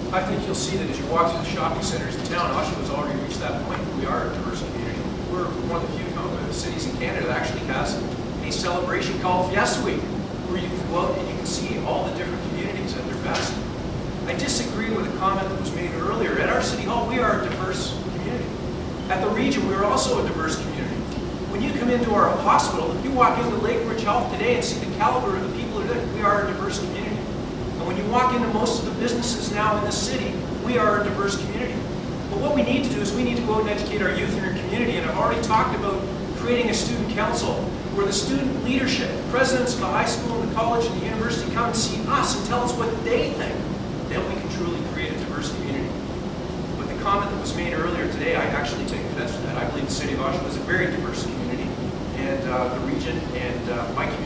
I think you'll see that as you walk through the shopping centers in town, Oshawa's already reached that point. We are a diverse community. We're one of the few cities in Canada that actually has a celebration called Fiesta Week, where you can go out and you can see all the different communities at their best. I disagree with a comment that was made earlier. At our City Hall, we are a diverse community. At the region, we are also a diverse community. When you come into our hospital, if you walk into Lakeridge Health today and see the caliber of the people that are there, we are a diverse community. And when you walk into most of the businesses now in the city, we are a diverse community. But what we need to do is we need to go out and educate our youth in our community. And I've already talked about creating a student council where the student leadership, the presidents of the high school and the college and the university come and see us and tell us what they think. Then we can truly create a diverse community. But the comment that was made earlier today, I actually take offense to that. I believe the city of Oshawa is a very diverse community. And the region and my